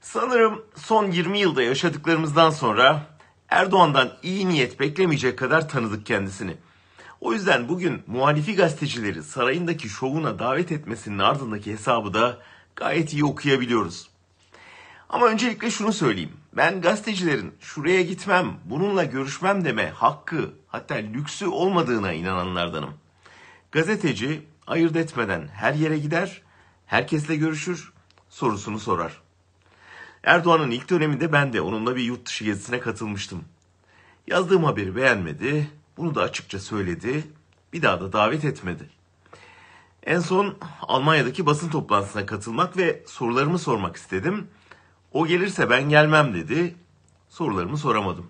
Sanırım son 20 yılda yaşadıklarımızdan sonra Erdoğan'dan iyi niyet beklemeyecek kadar tanıdık kendisini. O yüzden bugün muhalifi gazetecileri sarayındaki şovuna davet etmesinin ardındaki hesabı da gayet iyi okuyabiliyoruz. Ama öncelikle şunu söyleyeyim. Ben gazetecilerin şuraya gitmem, bununla görüşmem deme hakkı, hatta lüksü olmadığına inananlardanım. Gazeteci ayırt etmeden her yere gider, herkesle görüşür, sorusunu sorar. Erdoğan'ın ilk döneminde ben de onunla bir yurt dışı gezisine katılmıştım. Yazdığım haberi beğenmedi, bunu da açıkça söyledi, bir daha da davet etmedi. En son Almanya'daki basın toplantısına katılmak ve sorularımı sormak istedim. O gelirse ben gelmem dedi, sorularımı soramadım.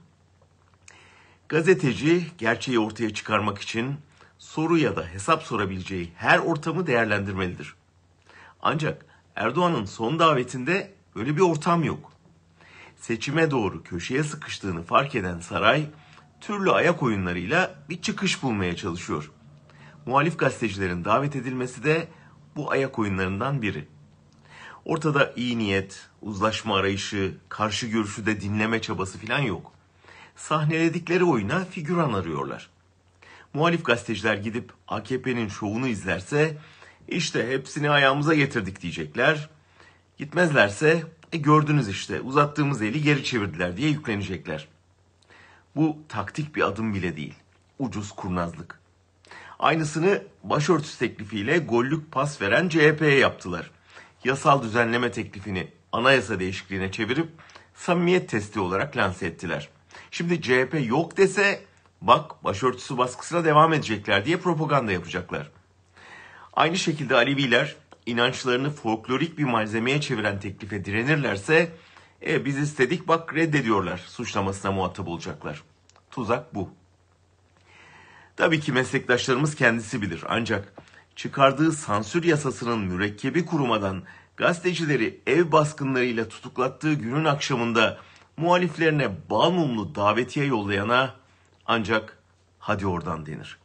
Gazeteci gerçeği ortaya çıkarmak için soru ya da hesap sorabileceği her ortamı değerlendirmelidir. Ancak Erdoğan'ın son davetinde böyle bir ortam yok. Seçime doğru köşeye sıkıştığını fark eden saray, türlü ayak oyunlarıyla bir çıkış bulmaya çalışıyor. Muhalif gazetecilerin davet edilmesi de bu ayak oyunlarından biri. Ortada iyi niyet, uzlaşma arayışı, karşı görüşü de dinleme çabası falan yok. Sahneledikleri oyuna figüran arıyorlar. Muhalif gazeteciler gidip AKP'nin şovunu izlerse işte hepsini ayağımıza getirdik diyecekler. Gitmezlerse gördünüz işte uzattığımız eli geri çevirdiler diye yüklenecekler. Bu taktik bir adım bile değil. Ucuz kurnazlık. Aynısını başörtüsü teklifiyle gollük pas veren CHP'ye yaptılar. Yasal düzenleme teklifini anayasa değişikliğine çevirip samimiyet testi olarak lanse ettiler. Şimdi CHP yok dese bak başörtüsü baskısına devam edecekler diye propaganda yapacaklar. Aynı şekilde Aleviler inançlarını folklorik bir malzemeye çeviren teklife direnirlerse biz istedik bak reddediyorlar suçlamasına muhatap olacaklar. Tuzak bu. Tabii ki meslektaşlarımız kendisi bilir ancak çıkardığı sansür yasasının mürekkebi kurumadan gazetecileri ev baskınlarıyla tutuklattığı günün akşamında muhaliflerine bal mumlu davetiye yollayana ancak hadi oradan denir.